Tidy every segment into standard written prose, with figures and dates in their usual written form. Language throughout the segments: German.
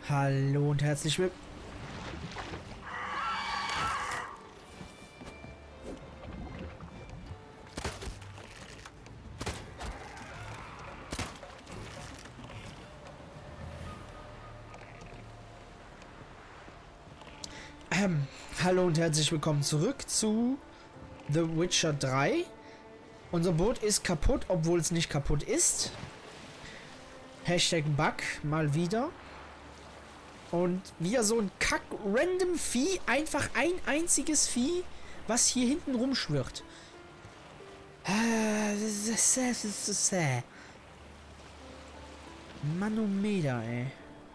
Hallo und herzlich willkommen. Hallo und herzlich willkommen zurück zu The Witcher 3. Unser Boot ist kaputt, obwohl es nicht kaputt ist. Hashtag Bug, mal wieder. Und wieder so ein kack-random Vieh, einfach ein einziges Vieh, was hier hinten rumschwirrt. Manometer, ey.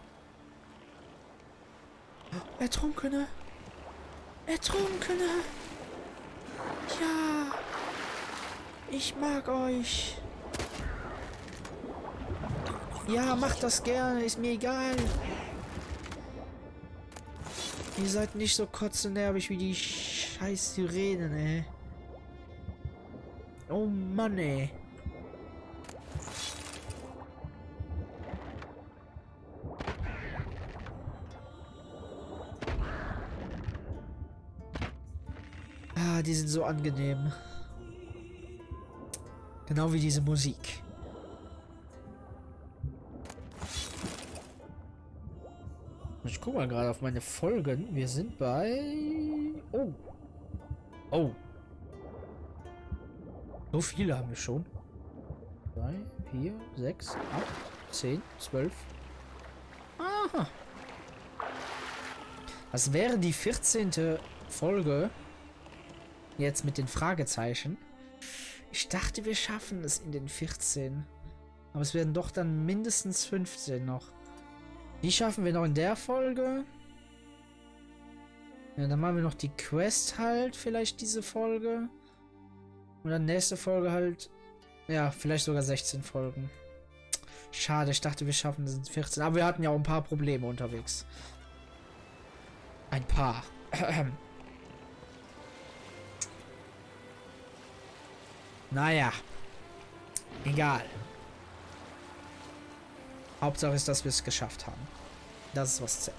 Ertrunkene. Ertrunkene. Ja. Ich mag euch. Ja, macht das gerne, ist mir egal. Ihr seid nicht so kotzenervig wie die scheiß Sirenen, ey. Oh Mann, ey. Ah, die sind so angenehm. Genau wie diese Musik. Ich guck mal gerade auf meine Folgen. Wir sind bei... Oh. Oh. So viele haben wir schon. 3, 4, 6, 8, 10, 12. Aha. Das wäre die 14. Folge. Jetzt mit den Fragezeichen. Ich dachte, wir schaffen es in den 14. Aber es werden doch dann mindestens 15 noch. Die schaffen wir noch in der Folge. Ja, dann machen wir noch die Quest halt, vielleicht diese Folge. Und dann nächste Folge halt, ja, vielleicht sogar 16 Folgen. Schade, ich dachte, wir schaffen es in 14. Aber wir hatten ja auch ein paar Probleme unterwegs. Ein paar. Naja. Egal. Hauptsache ist, dass wir es geschafft haben. Das ist, was zählt.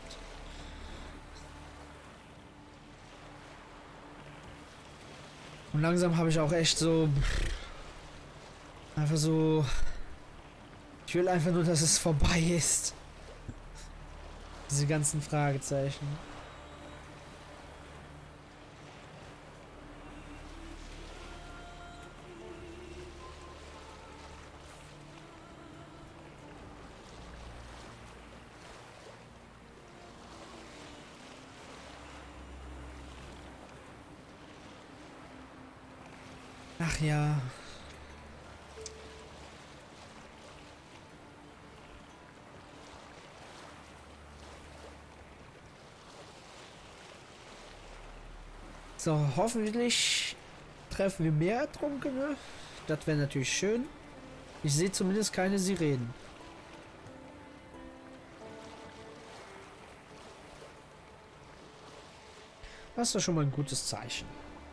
Und langsam habe ich auch echt so... Einfach so... Ich will einfach nur, dass es vorbei ist. Diese ganzen Fragezeichen. Ach ja. So, hoffentlich treffen wir mehr Ertrunkene. Das wäre natürlich schön. Ich sehe zumindest keine Sirenen. Das ist doch schon mal ein gutes Zeichen.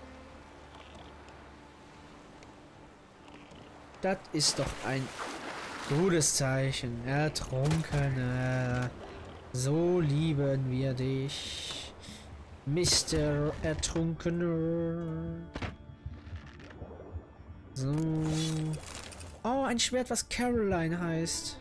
Das ist doch ein gutes Zeichen. Ertrunkene. So lieben wir dich. Mr. Ertrunkene. So. Oh, ein Schwert, was Caroline heißt.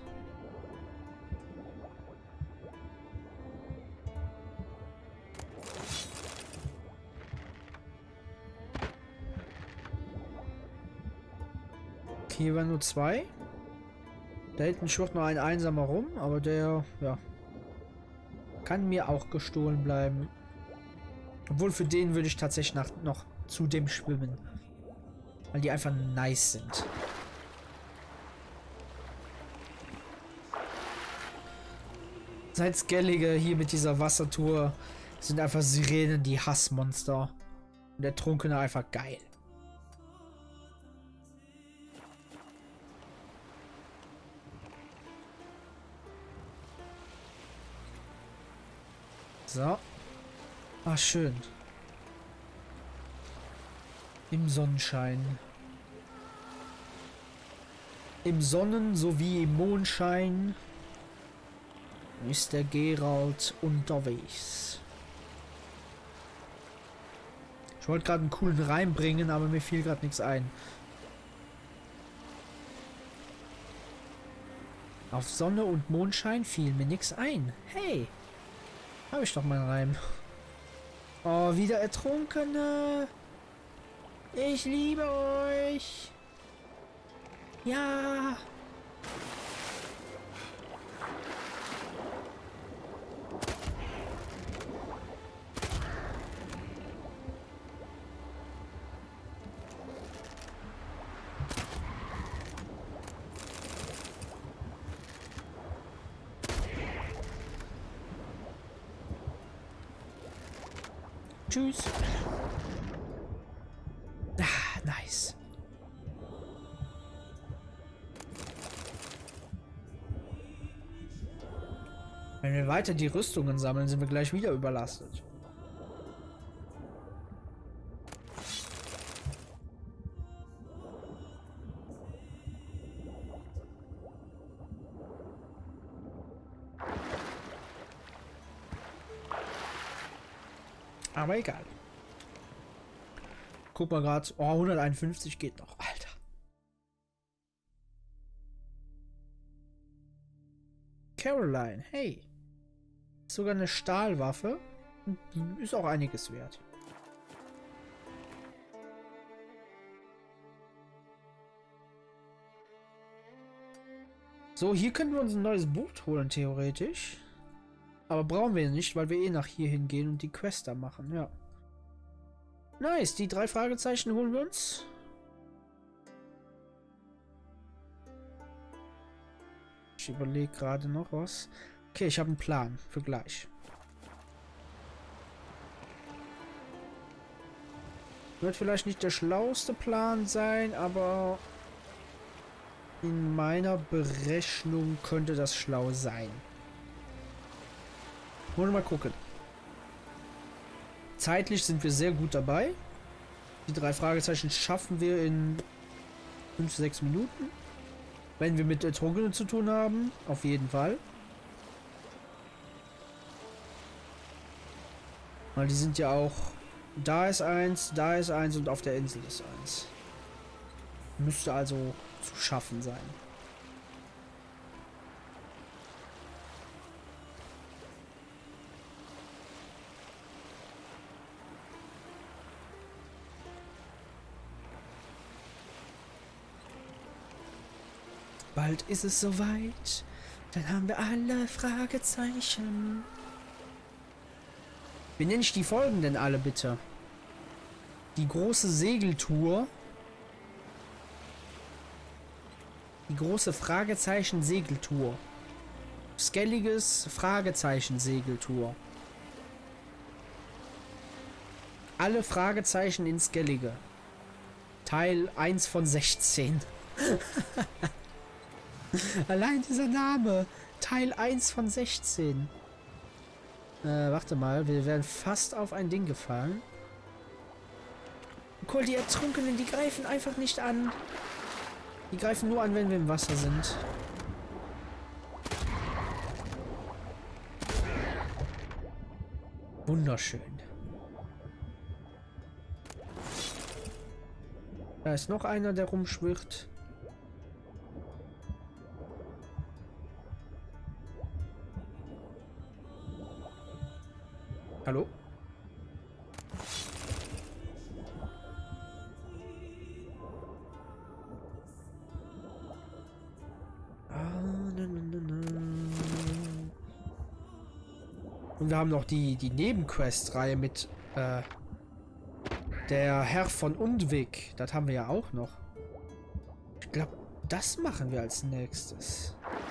Hier waren nur 2. Da hinten schwirrt noch ein Einsamer rum, aber der, ja, kann mir auch gestohlen bleiben. Obwohl für den würde ich tatsächlich noch zu dem schwimmen. Weil die einfach nice sind. Seit Skellige hier mit dieser Wassertour sind einfach Sirenen die Hassmonster. Und der Trunkene einfach geil. So. Ah, schön. Im Sonnenschein. Im Sonnen- sowie im Mondschein. ist der Geralt unterwegs. Ich wollte gerade einen coolen Reim bringen, aber mir fiel gerade nichts ein. Auf Sonne und Mondschein fiel mir nichts ein. Hey, habe ich doch meinen Reim. Oh, wieder Ertrunkene. Ich liebe euch. Ja. Tschüss. Ah, nice. Wenn wir weiter die Rüstungen sammeln, sind wir gleich wieder überlastet. Aber egal. Guck mal gerade. Oh, 151 geht noch. Alter. Caroline, hey. Sogar eine Stahlwaffe. Ist auch einiges wert. So, hier könnten wir uns ein neues Boot holen, theoretisch. Aber brauchen wir nicht, weil wir eh nach hier hingehen und die Quest da machen, ja. Nice, die 3 Fragezeichen holen wir uns. Ich überlege gerade noch was. Okay, ich habe einen Plan für gleich. Wird vielleicht nicht der schlauste Plan sein, aber in meiner Berechnung könnte das schlau sein. Wollen wir mal gucken. Zeitlich sind wir sehr gut dabei. Die 3 Fragezeichen schaffen wir in 5-6 Minuten. Wenn wir mit Ertrunkenen zu tun haben, auf jeden Fall. Weil die sind ja auch... Da ist eins und auf der Insel ist eins. Müsste also zu schaffen sein. Bald ist es soweit. Dann haben wir alle Fragezeichen. Wie nenne ich die Folgen denn alle bitte? Die große Segeltour. Die große Fragezeichen-Segeltour. Skelliges Fragezeichen-Segeltour. Alle Fragezeichen in Skellige. Teil 1 von 16. Allein dieser Name. Teil 1 von 16. Warte mal, wir werden fast auf ein Ding gefallen. Cool, die Ertrunkenen, die greifen einfach nicht an. Die greifen nur an, wenn wir im Wasser sind. Wunderschön. Da ist noch einer, der rumschwirrt. Hallo? Und wir haben noch die Nebenquest-Reihe mit der Herr von Undvik. Das haben wir ja auch noch. Ich glaube, das machen wir als nächstes.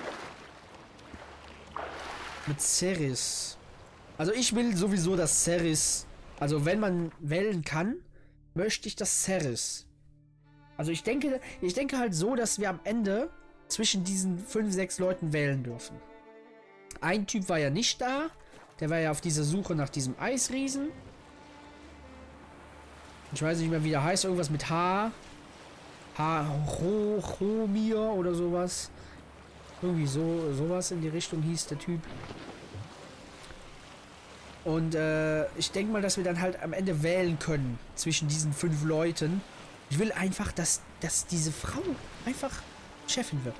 Mit Cerys. Also ich will sowieso, dass Cerys, also wenn man wählen kann, möchte ich das Cerys. Also ich denke halt so, dass wir am Ende zwischen diesen 5, 6 Leuten wählen dürfen. Ein Typ war ja nicht da. Der war ja auf dieser Suche nach diesem Eisriesen. Ich weiß nicht mehr, wie der heißt. Irgendwas mit H. Chomir oder sowas. Irgendwie sowas in die Richtung hieß der Typ. Und ich denke mal, dass wir dann halt am Ende wählen können zwischen diesen 5 Leuten. Ich will einfach, dass diese Frau einfach Chefin wird.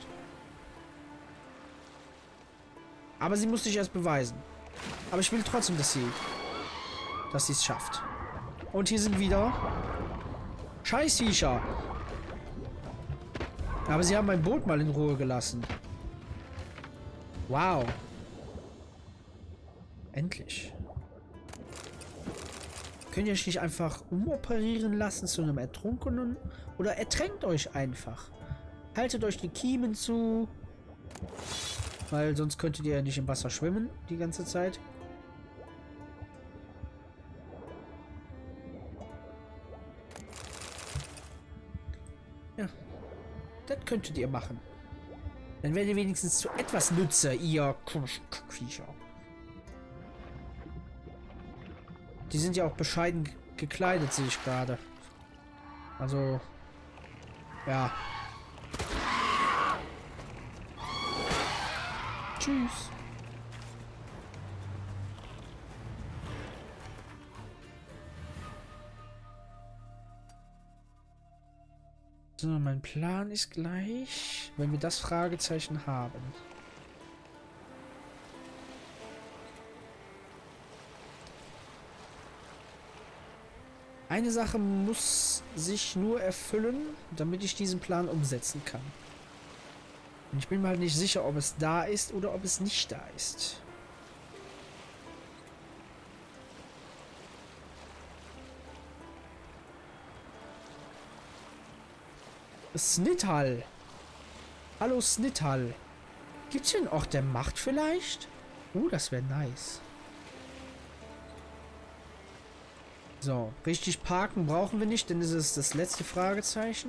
Aber sie muss sich erst beweisen. Aber ich will trotzdem, dass sie es schafft. Und hier sind wieder Scheißviecher. Aber sie haben mein Boot mal in Ruhe gelassen. Wow. Endlich. Könnt ihr euch nicht einfach umoperieren lassen zu einem Ertrunkenen? Oder ertränkt euch einfach. Haltet euch die Kiemen zu. Weil sonst könntet ihr ja nicht im Wasser schwimmen die ganze Zeit. Ja. Das könntet ihr machen. Dann werdet ihr wenigstens zu etwas Nütze, ihr Viecher. Die sind ja auch bescheiden gekleidet, sehe ich gerade. Also, ja. Tschüss. So, mein Plan ist gleich, wenn wir das Fragezeichen haben. Eine Sache muss sich nur erfüllen, damit ich diesen Plan umsetzen kann. Und ich bin mir halt nicht sicher, ob es da ist oder ob es nicht da ist. Snithal. Hallo Snithal. Gibt's hier einen Ort der Macht vielleicht? Das wäre nice. So, richtig parken brauchen wir nicht, denn es ist das letzte Fragezeichen.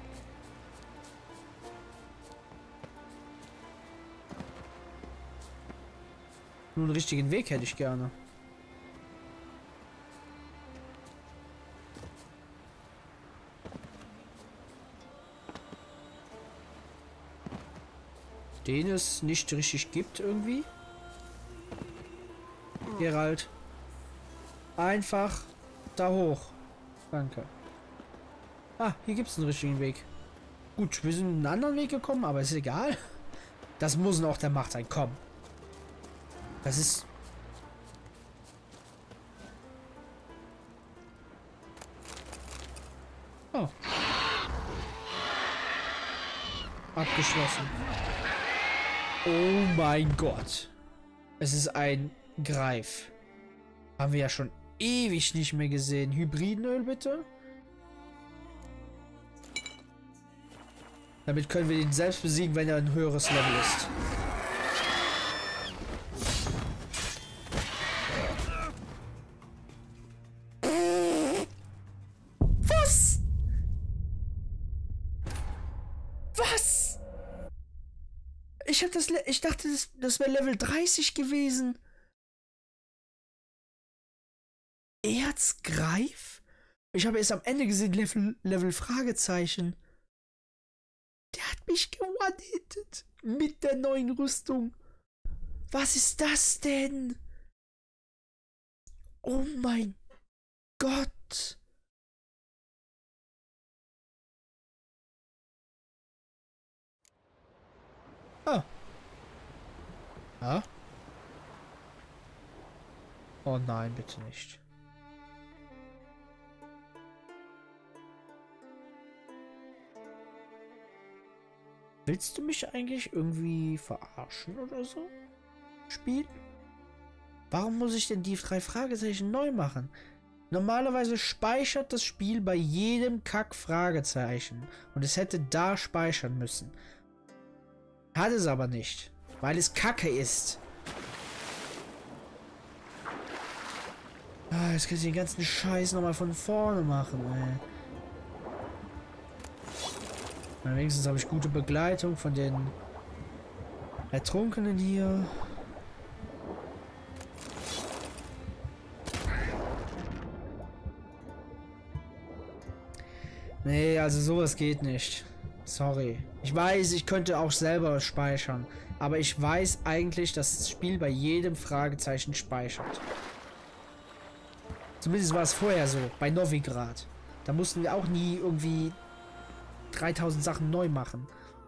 Nur einen richtigen Weg hätte ich gerne. Den es nicht richtig gibt irgendwie. Geralt. Einfach da hoch. Danke. Ah, hier gibt es einen richtigen Weg. Gut, wir sind einen anderen Weg gekommen, aber ist egal. Das muss noch der Macht sein. Komm. Das ist... Oh. Abgeschlossen. Oh mein Gott. Es ist ein Greif. Haben wir ja schon ewig nicht mehr gesehen. Hybridenöl bitte. Damit können wir ihn selbst besiegen, wenn er ein höheres Level ist. Was? Was? Ich dachte, das wäre Level 30 gewesen. Erzgreif? Ich habe erst am Ende gesehen, Level Fragezeichen. Der hat mich gewone-hittet. Mit der neuen Rüstung. Was ist das denn? Oh mein Gott. Ah. Ah? Oh nein, bitte nicht. Willst du mich eigentlich irgendwie verarschen oder so? Spiel? Warum muss ich denn die 3 Fragezeichen neu machen? Normalerweise speichert das Spiel bei jedem Kack-Fragezeichen. Und es hätte da speichern müssen. Hat es aber nicht. Weil es Kacke ist. Ah, jetzt kann ich den ganzen Scheiß nochmal von vorne machen, ey. Wenigstens habe ich gute Begleitung von den Ertrunkenen hier. Nee, also sowas geht nicht. Sorry. Ich weiß, ich könnte auch selber speichern. Aber ich weiß eigentlich, dass das Spiel bei jedem Fragezeichen speichert. Zumindest war es vorher so, bei Novigrad. Da mussten wir auch nie irgendwie 3000 Sachen neu machen.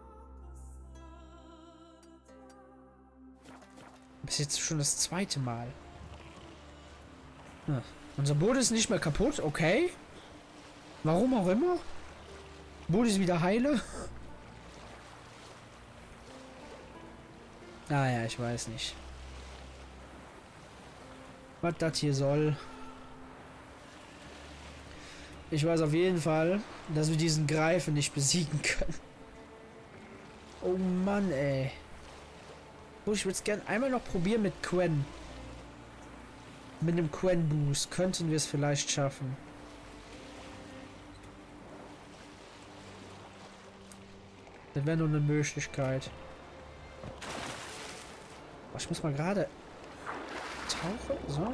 Das ist jetzt schon das zweite Mal. Ja. Unser Boot ist nicht mehr kaputt, okay. Warum auch immer. Boot ist wieder heile. Ah ja, ich weiß nicht. Was das hier soll. Ich weiß auf jeden Fall, dass wir diesen Greifen nicht besiegen können. Oh Mann, ey. Oh, ich würde es gerne einmal noch probieren mit Quen. Mit dem Quen-Boost könnten wir es vielleicht schaffen. Das wäre nur eine Möglichkeit. Oh, ich muss mal gerade tauchen. So.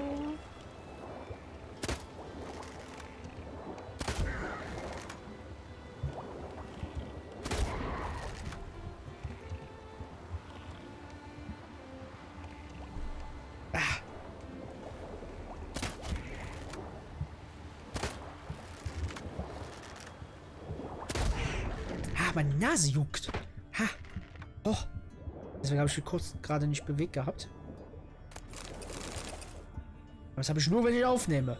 Meine Nase juckt. Ha. Oh. Deswegen habe ich mich kurz gerade nicht bewegt gehabt. Das habe ich nur, wenn ich aufnehme.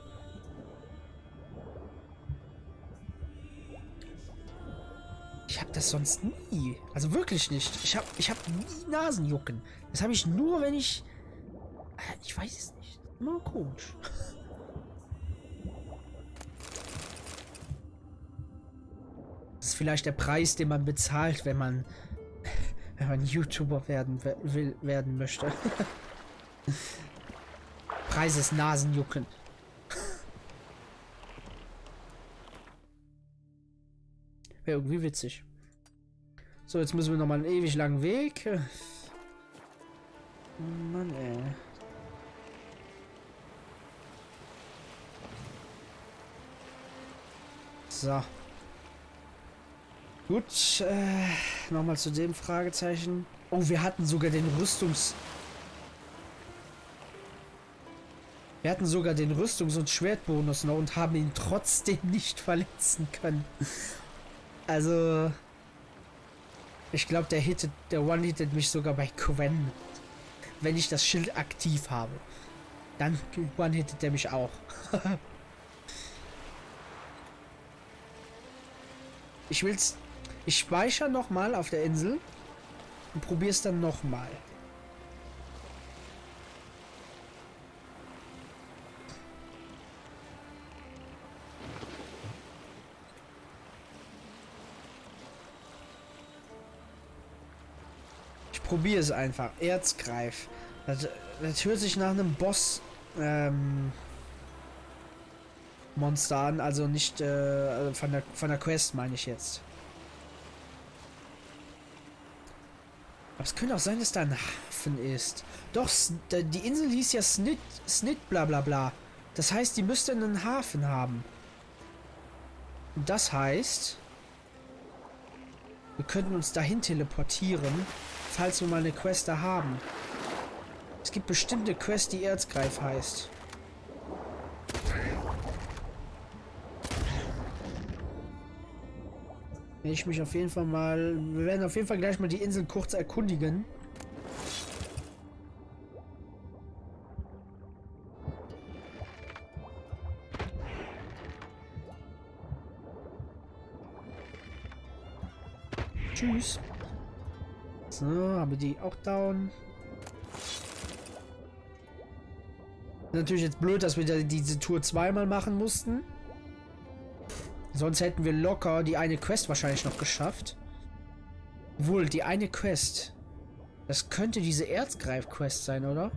Ich habe das sonst nie. Also wirklich nicht. Ich hab nie Nasenjucken. Das habe ich nur, wenn ich... Ich weiß es nicht. Immer komisch. Das ist vielleicht der Preis, den man bezahlt, wenn man YouTuber werden möchte. Preis ist Nasenjucken. Wäre irgendwie witzig. So, jetzt müssen wir nochmal einen ewig langen Weg. Oh Mann, ey. So. Gut, nochmal zu dem Fragezeichen. Oh, wir hatten sogar den Wir hatten sogar den Rüstungs- und Schwertbonus noch und haben ihn trotzdem nicht verletzen können. Also... Ich glaube, der One-Hittet mich sogar bei Quen. Wenn ich das Schild aktiv habe. Dann One-Hittet der mich auch. Ich speichere nochmal auf der Insel und probiere es dann nochmal. Ich probiere es einfach. Erzgreif. Das hört sich nach einem Boss Monster an, also nicht von der Quest meine ich jetzt. Aber es könnte auch sein, dass da ein Hafen ist. Doch, die Insel hieß ja Snit bla bla bla. Das heißt, die müsste einen Hafen haben. Und das heißt, wir könnten uns dahin teleportieren, falls wir mal eine Quest da haben. Es gibt bestimmte Quest, die Erzgreif heißt. Ich mich auf jeden Fall mal... Wir werden auf jeden Fall gleich mal die Insel kurz erkundigen. Tschüss. So, haben wir die auch down. Natürlich jetzt blöd, dass wir diese Tour zweimal machen mussten. Sonst hätten wir locker die eine Quest wahrscheinlich noch geschafft. Wohl, die eine Quest. Das könnte diese Erzgreif-Quest sein, oder?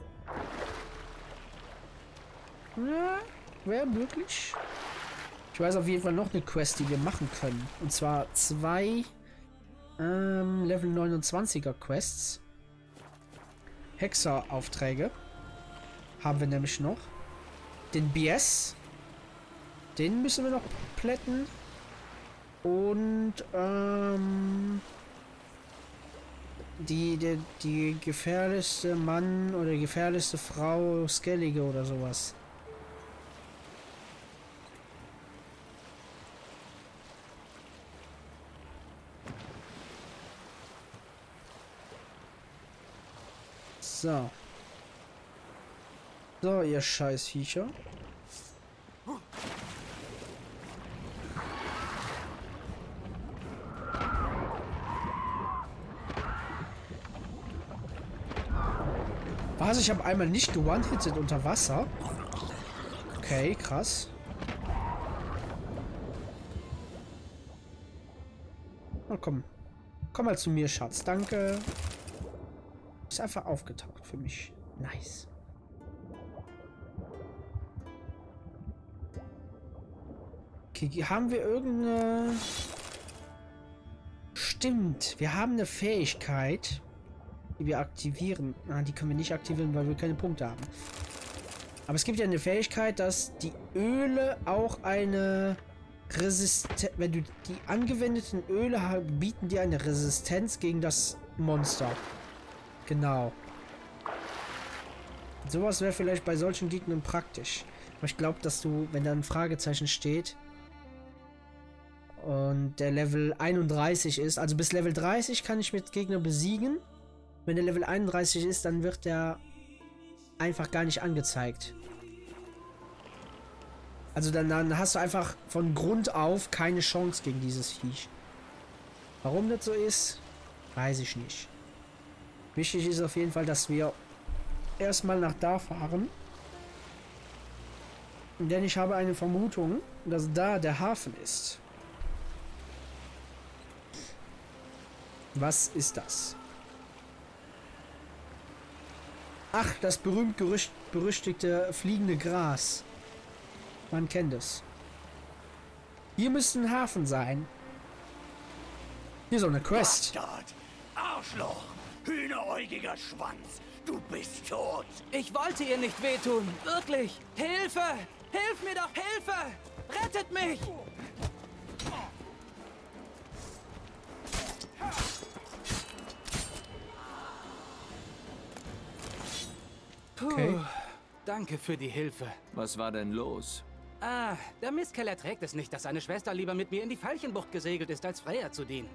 Ja, wäre möglich. Ich weiß auf jeden Fall noch eine Quest, die wir machen können. Und zwar 2 Level 29er Quests. Hexer-Aufträge. Haben wir nämlich noch. Den BS. Den müssen wir noch plätten. Und die gefährlichste Mann oder gefährlichste Frau Skellige oder sowas. So. So, ihr Scheißviecher. Was? Ich habe einmal nicht ge-one-hitted unter Wasser. Okay, krass. Na komm. Komm mal zu mir, Schatz. Danke. Ist einfach aufgetaucht für mich. Nice. Okay, haben wir irgendeine... Stimmt. Wir haben eine Fähigkeit, die wir aktivieren. Ah, die können wir nicht aktivieren, weil wir keine Punkte haben. Aber es gibt ja eine Fähigkeit, dass die Öle auch eine Resistenz... Wenn du die angewendeten Öle hast, bieten die eine Resistenz gegen das Monster. Genau. Sowas wäre vielleicht bei solchen Gegnern praktisch. Aber ich glaube, dass du, wenn da ein Fragezeichen steht und der Level 31 ist, also bis Level 30 kann ich mit Gegner besiegen. Wenn der Level 31 ist, dann wird der einfach gar nicht angezeigt. Also dann hast du einfach von Grund auf keine Chance gegen dieses Viech. Warum das so ist, weiß ich nicht. Wichtig ist auf jeden Fall, dass wir erstmal nach da fahren. Denn ich habe eine Vermutung, dass da der Hafen ist. Was ist das? Ach, das berüchtigte fliegende Gras. Man kennt es. Hier müsste ein Hafen sein. Hier ist so eine Quest. Bastard! Arschloch! Hühneräugiger Schwanz! Du bist tot! Ich wollte ihr nicht wehtun. Wirklich. Hilfe! Hilf mir doch! Hilfe! Rettet mich! Puh. Okay. Danke für die Hilfe. Was war denn los? Ah, der Mistkerl erträgt es nicht, dass seine Schwester lieber mit mir in die Veilchenbucht gesegelt ist, als Freya zu dienen.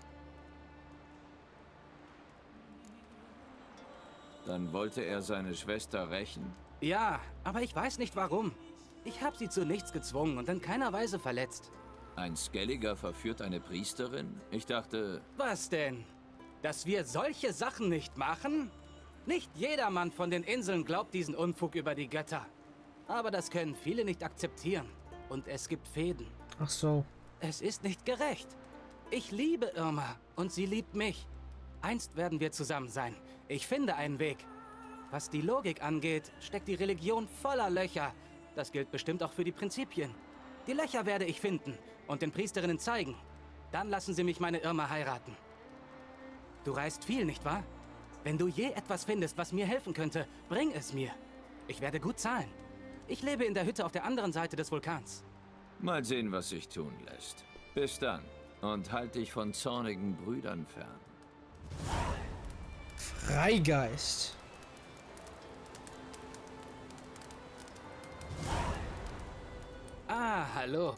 Dann wollte er seine Schwester rächen. Ja, aber ich weiß nicht warum. Ich habe sie zu nichts gezwungen und in keiner Weise verletzt. Ein Skelliger verführt eine Priesterin? Ich dachte... Was denn? Dass wir solche Sachen nicht machen? Nicht jedermann von den Inseln glaubt diesen Unfug über die Götter. Aber das können viele nicht akzeptieren. Und es gibt Fäden. Ach so. Es ist nicht gerecht. Ich liebe Irma und sie liebt mich. Einst werden wir zusammen sein. Ich finde einen Weg. Was die Logik angeht, steckt die Religion voller Löcher. Das gilt bestimmt auch für die Prinzipien. Die Löcher werde ich finden und den Priesterinnen zeigen. Dann lassen sie mich meine Irma heiraten. Du reist viel, nicht wahr? Wenn du je etwas findest, was mir helfen könnte, bring es mir. Ich werde gut zahlen. Ich lebe in der Hütte auf der anderen Seite des Vulkans. Mal sehen, was sich tun lässt. Bis dann. Und halt dich von zornigen Brüdern fern. Freigeist. Ah, hallo.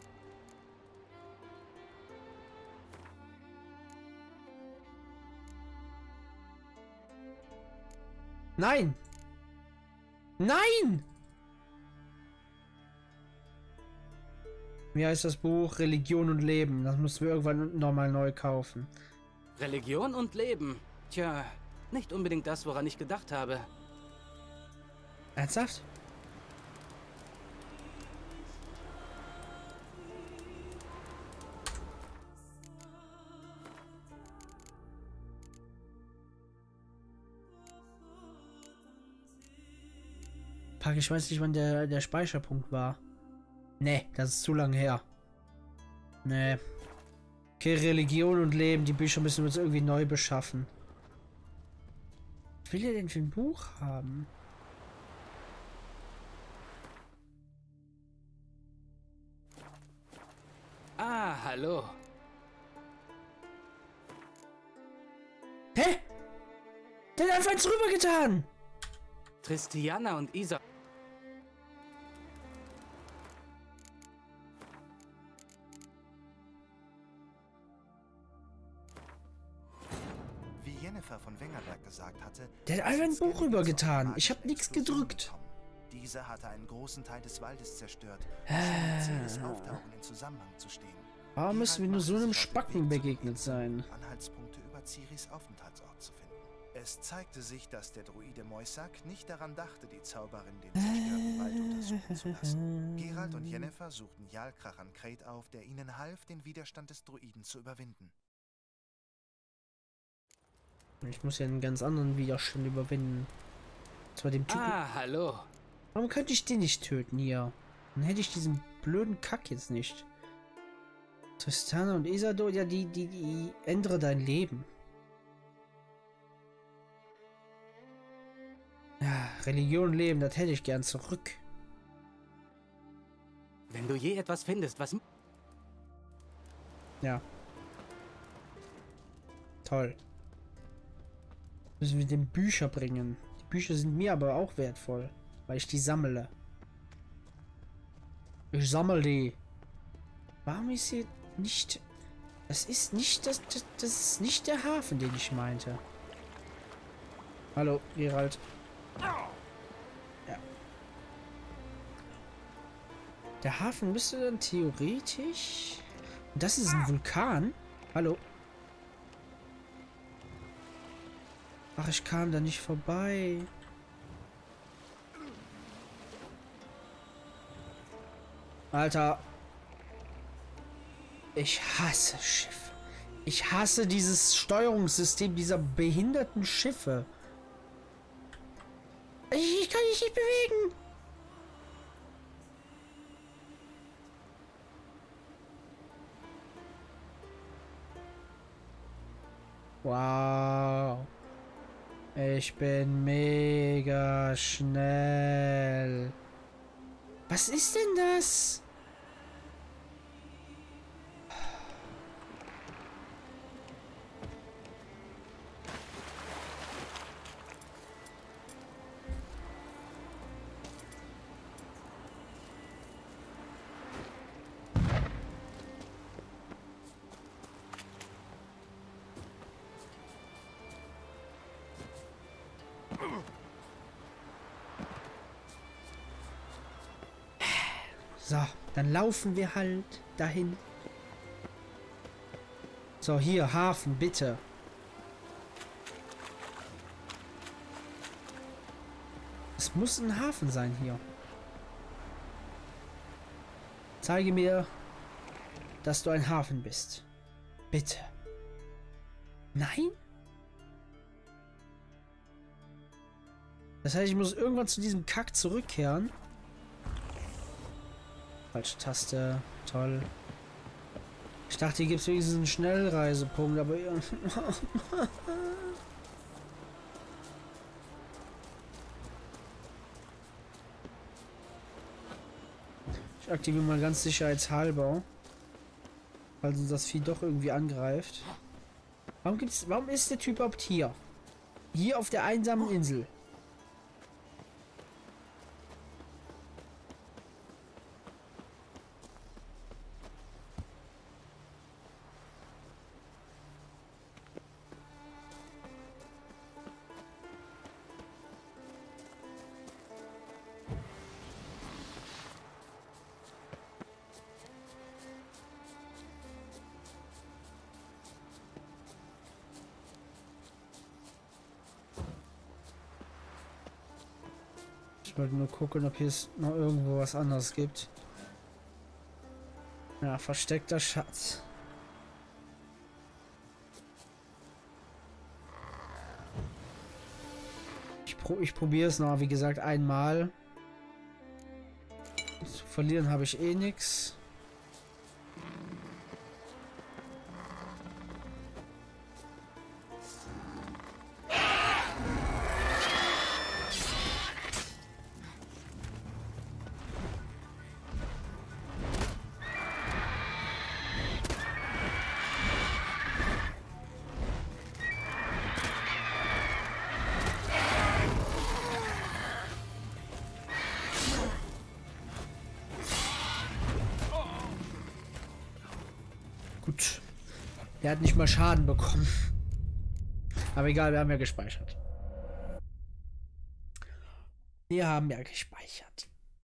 Nein! Nein! Wie heißt das Buch? Religion und Leben. Das müssen wir irgendwann nochmal neu kaufen. Religion und Leben. Tja, nicht unbedingt das, woran ich gedacht habe. Ernsthaft? Pack, ich weiß nicht, wann der Speicherpunkt war. Nee, das ist zu lang her. Nee. Okay, Religion und Leben. Die Bücher müssen wir uns irgendwie neu beschaffen. Was will er denn für ein Buch haben? Ah, hallo. Hä? Der hat einfach eins rübergetan! Tristiana und Isa. Wie Jennifer von Wengerberg gesagt hatte, Der hat einfach ein Buch rübergetan. Ich habe nichts gedrückt. Dieser hatte einen großen Teil des Waldes zerstört. Es schien mit Ciris Auftauchen in Zusammenhang zu stehen. Warum müssen wir nur so einem Spacken begegnet sein? Anhaltspunkte über Ciris Aufenthaltsort zu finden. Es zeigte sich, dass der Druide Moisak nicht daran dachte, die Zauberin den zerstörten Wald untersuchen zu lassen. Geralt und Yennefer suchten Jarl Krachan Kret auf, der ihnen half, den Widerstand des Druiden zu überwinden. Ich muss ja einen ganz anderen Widerstand überwinden. Und zwar dem Typen. Ah, hallo. Warum könnte ich den nicht töten hier? Dann hätte ich diesen blöden Kack jetzt nicht. Tristana und Isador, ja, die ändere dein Leben. Ja, Religion und Leben, das hätte ich gern zurück. Wenn du je etwas findest, was... Ja. Toll. Müssen wir den Bücher bringen. Die Bücher sind mir aber auch wertvoll, weil ich die sammle. Ich sammle die. Warum ist hier nicht... Das ist nicht das ist nicht der Hafen, den ich meinte. Hallo, Geralt. Ja. Der Hafen müsste dann theoretisch... Das ist ein Vulkan. Hallo. Ach, ich kam da nicht vorbei. Alter. Ich hasse Schiffe. Ich hasse dieses Steuerungssystem dieser behinderten Schiffe. Ich kann mich nicht bewegen. Wow. Ich bin mega schnell. Was ist denn das? So, dann laufen wir halt dahin. So, hier, Hafen, bitte. Es muss ein Hafen sein hier. Zeige mir, dass du ein Hafen bist. Bitte. Nein? Das heißt, ich muss irgendwann zu diesem Kack zurückkehren. Falsche Taste. Toll. Ich dachte, hier gibt es wenigstens einen Schnellreisepunkt, aber... Ich aktiviere mal ganz sicherheitshalber. Falls uns das Vieh doch irgendwie angreift. Warum ist der Typ überhaupt hier? Hier auf der einsamen Insel. Ich wollte nur gucken, ob hier es noch irgendwo was anderes gibt. Ja, versteckter Schatz. Ich probiere es noch, wie gesagt, einmal. Zu verlieren habe ich eh nichts. Gut. Er hat nicht mal Schaden bekommen. Aber egal, wir haben ja gespeichert. Wir haben ja gespeichert.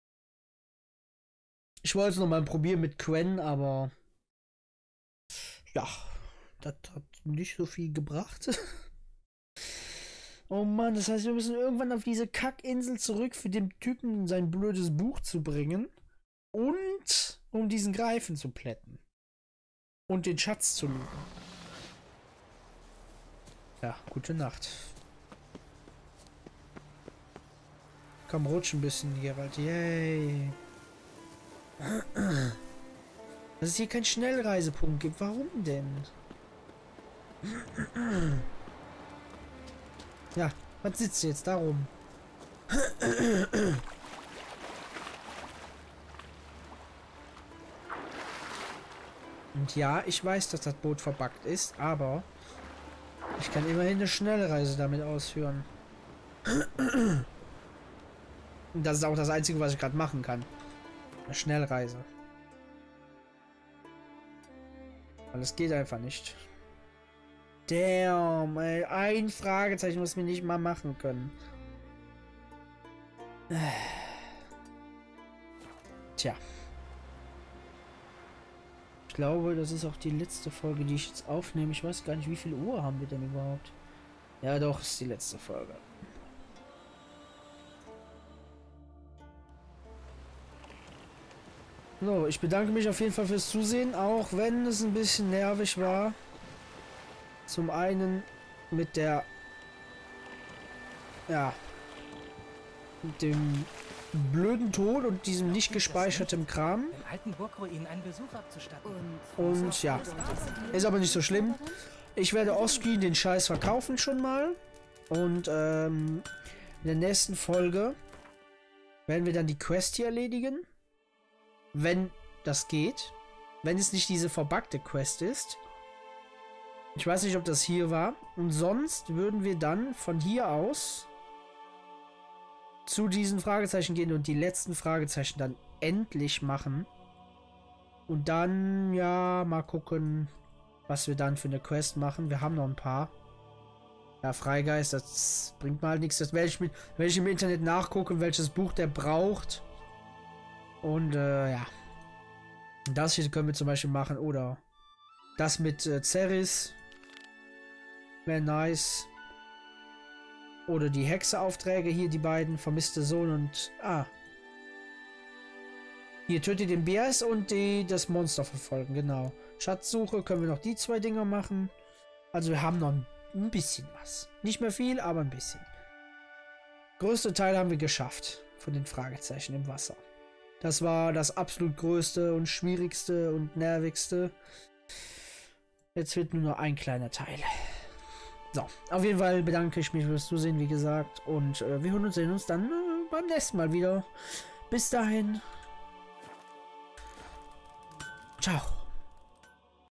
Ich wollte es nochmal probieren mit Quen, aber ja, das hat nicht so viel gebracht. Oh Mann, das heißt, wir müssen irgendwann auf diese Kackinsel zurück, für den Typen sein blödes Buch zu bringen. Und um diesen Greifen zu plätten. Und den Schatz zu looten. Ja, gute Nacht. Komm, rutsch ein bisschen, Geralt. Yay. Dass es hier keinen Schnellreisepunkt gibt. Warum denn? Ja, was sitzt jetzt darum? Und ja, ich weiß, dass das Boot verbuggt ist, aber ich kann immerhin eine Schnellreise damit ausführen. Und das ist auch das Einzige, was ich gerade machen kann. Eine Schnellreise. Weil es geht einfach nicht. Damn, ey, ein Fragezeichen, was wir nicht mal machen können. Tja. Ich glaube, das ist auch die letzte Folge, die ich jetzt aufnehme. Ich weiß gar nicht, wie viel Uhr haben wir denn überhaupt? Ja, doch, ist die letzte Folge. So, ich bedanke mich auf jeden Fall fürs Zusehen, auch wenn es ein bisschen nervig war. Zum einen mit der... Ja. Mit dem blöden Ton und diesem nicht gespeicherten Kram. Im alten Burgruinen einen Besuch abzustatten. Und ja, ist aber nicht so schlimm. Ich werde offscreen den Scheiß verkaufen schon mal. Und in der nächsten Folge werden wir dann die Quest hier erledigen. Wenn das geht. Wenn es nicht diese verbuggte Quest ist. Ich weiß nicht, ob das hier war. Und sonst würden wir dann von hier aus zu diesen Fragezeichen gehen und die letzten Fragezeichen dann endlich machen. Und dann, ja, mal gucken, was wir dann für eine Quest machen. Wir haben noch ein paar. Ja, Freigeist, das bringt mal halt nichts. Das werde ich im Internet nachgucken, welches Buch der braucht. Und, ja. Das hier können wir zum Beispiel machen. Oder das mit Ceres. Wäre nice. Oder die Hexeaufträge hier, die beiden. Vermisste Sohn und... Ah. Hier, tötet den Bias und das Monster verfolgen, genau. Schatzsuche können wir noch die zwei Dinger machen. Also wir haben noch ein bisschen was. Nicht mehr viel, aber ein bisschen. Größte Teil haben wir geschafft. Von den Fragezeichen im Wasser. Das war das absolut größte und schwierigste und nervigste. Jetzt wird nur noch ein kleiner Teil. So, auf jeden Fall bedanke ich mich fürs Zusehen, wie gesagt. Und wir hören und sehen uns dann beim nächsten Mal wieder. Bis dahin. Ciao.